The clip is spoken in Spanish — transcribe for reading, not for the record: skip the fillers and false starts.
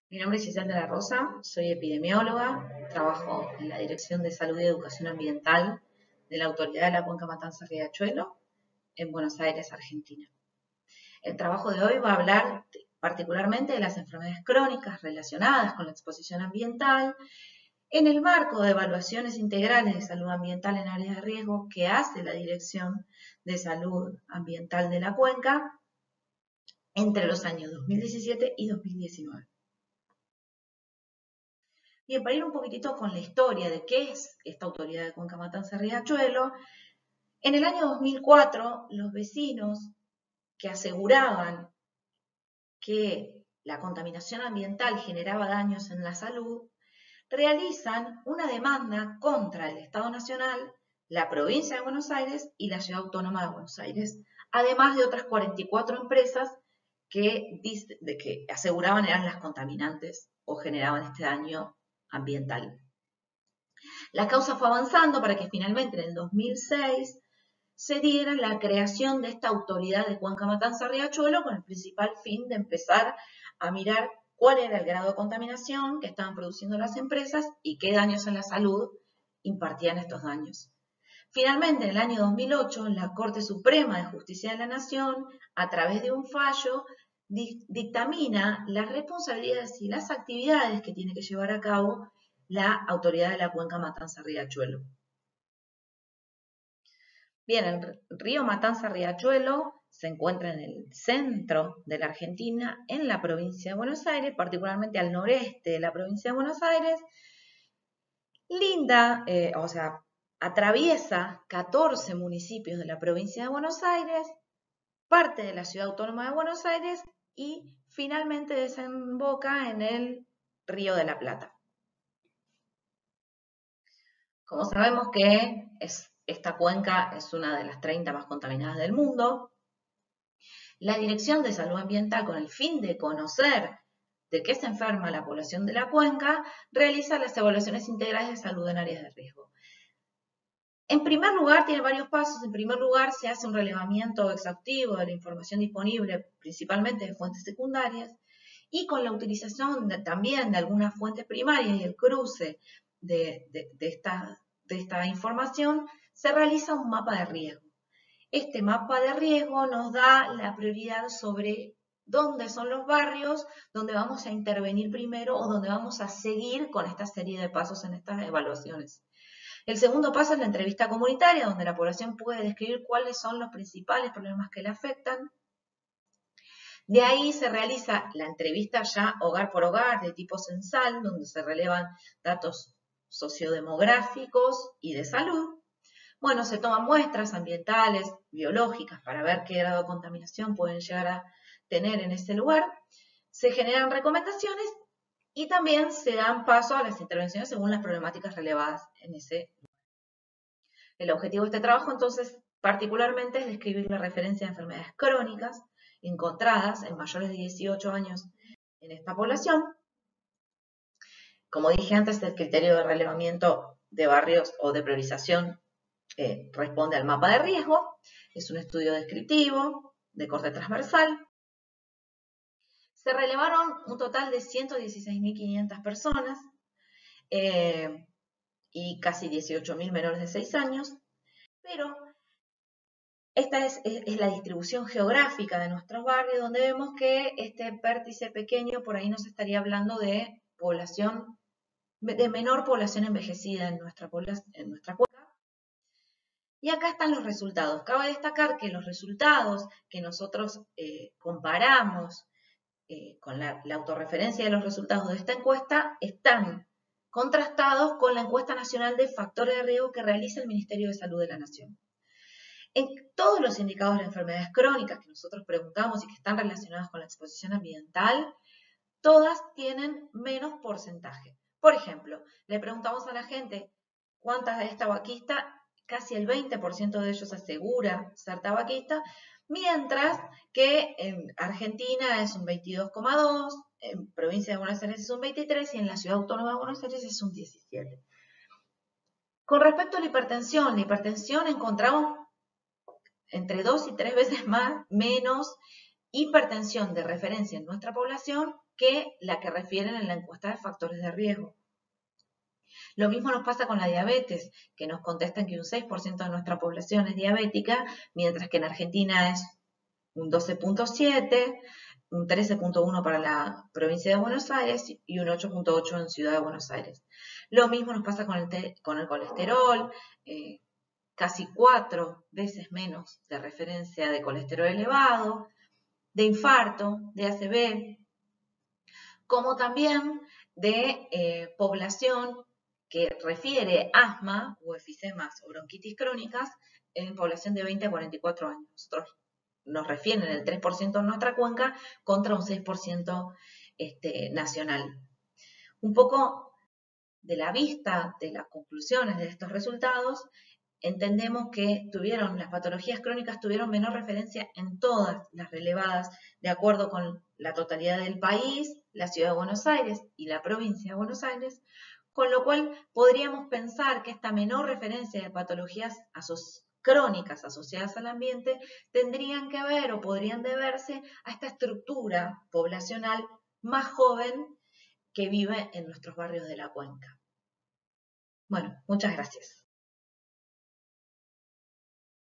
Mi nombre es Giselle de la Rosa, soy epidemióloga, trabajo en la Dirección de Salud y Educación Ambiental de la Autoridad de la Cuenca Matanza-Riachuelo en Buenos Aires, Argentina. El trabajo de hoy va a hablar particularmente de las enfermedades crónicas relacionadas con la exposición ambiental en el marco de evaluaciones integrales de salud ambiental en áreas de riesgo que hace la Dirección de Salud Ambiental de la Cuenca entre los años 2017 y 2019. Bien, para ir un poquitito con la historia de qué es esta autoridad de Cuenca Matanza Riachuelo, en el año 2004 los vecinos que aseguraban que la contaminación ambiental generaba daños en la salud, realizan una demanda contra el Estado Nacional, la provincia de Buenos Aires y la Ciudad Autónoma de Buenos Aires, además de otras 44 empresas que aseguraban eran las contaminantes o generaban este daño ambiental. La causa fue avanzando para que finalmente en el 2006 se diera la creación de esta autoridad de Cuenca Matanza Riachuelo con el principal fin de empezar a mirar cuál era el grado de contaminación que estaban produciendo las empresas y qué daños en la salud impartían estos daños. Finalmente, en el año 2008, la Corte Suprema de Justicia de la Nación, a través de un fallo, dictamina las responsabilidades y las actividades que tiene que llevar a cabo la autoridad de la Cuenca Matanza Riachuelo. Bien, el río Matanza Riachuelo se encuentra en el centro de la Argentina, en la provincia de Buenos Aires, particularmente al noreste de la provincia de Buenos Aires. Linda, atraviesa 14 municipios de la provincia de Buenos Aires, parte de la Ciudad Autónoma de Buenos Aires y finalmente desemboca en el Río de la Plata. Como sabemos que esta cuenca es una de las 30 más contaminadas del mundo, la Dirección de Salud Ambiental, con el fin de conocer de qué se enferma la población de la cuenca, realiza las evaluaciones integrales de salud en áreas de riesgo. En primer lugar, tiene varios pasos. En primer lugar, se hace un relevamiento exhaustivo de la información disponible, principalmente de fuentes secundarias, y con la utilización también de algunas fuentes primarias y el cruce de esta información, se realiza un mapa de riesgo. Este mapa de riesgo nos da la prioridad sobre dónde son los barrios donde vamos a intervenir primero o donde vamos a seguir con esta serie de pasos en estas evaluaciones. El segundo paso es la entrevista comunitaria, donde la población puede describir cuáles son los principales problemas que le afectan. De ahí se realiza la entrevista ya hogar por hogar de tipo censal, donde se relevan datos sociodemográficos y de salud. Bueno, se toman muestras ambientales, biológicas, para ver qué grado de contaminación pueden llegar a tener en ese lugar. Se generan recomendaciones y también se dan paso a las intervenciones según las problemáticas relevadas en ese lugar. El objetivo de este trabajo, entonces, particularmente es describir la referencia de enfermedades crónicas encontradas en mayores de 18 años en esta población. Como dije antes, el criterio de relevamiento de barrios o de priorización responde al mapa de riesgo. Es un estudio descriptivo de corte transversal. Se relevaron un total de 116.500 personas y casi 18.000 menores de 6 años, pero esta es la distribución geográfica de nuestros barrios, donde vemos que este vértice pequeño, por ahí nos estaría hablando de población, de menor población envejecida en nuestra cuenca. Y acá están los resultados. Cabe destacar que los resultados que nosotros comparamos con la autorreferencia de los resultados de esta encuesta están contrastados con la encuesta nacional de factores de riesgo que realiza el Ministerio de Salud de la Nación. En todos los indicadores de enfermedades crónicas que nosotros preguntamos y que están relacionadas con la exposición ambiental, todas tienen menos porcentaje. Por ejemplo, le preguntamos a la gente cuántas es tabaquista, casi el 20% de ellos asegura ser tabaquista, mientras que en Argentina es un 22,2%, en provincia de Buenos Aires es un 23% y en la Ciudad Autónoma de Buenos Aires es un 17%. Con respecto a la hipertensión encontramos entre 2 y 3 veces menos hipertensión de referencia en nuestra población que la que refieren en la encuesta de factores de riesgo. Lo mismo nos pasa con la diabetes, que nos contestan que un 6% de nuestra población es diabética, mientras que en Argentina es un 12.7%, un 13.1% para la provincia de Buenos Aires y un 8.8% en Ciudad de Buenos Aires. Lo mismo nos pasa con el colesterol, casi 4 veces menos de referencia de colesterol elevado, de infarto, de ACV, como también de población que refiere asma o efisemas o bronquitis crónicas en población de 20 a 44 años. Nosotros nos refieren el 3% en nuestra cuenca contra un 6% nacional. Un poco de la vista de las conclusiones de estos resultados, entendemos que las patologías crónicas tuvieron menor referencia en todas las relevadas de acuerdo con la totalidad del país, la ciudad de Buenos Aires y la provincia de Buenos Aires, con lo cual podríamos pensar que esta menor referencia de patologías crónicas asociadas al ambiente tendrían que ver o podrían deberse a esta estructura poblacional más joven que vive en nuestros barrios de la cuenca. Bueno, muchas gracias.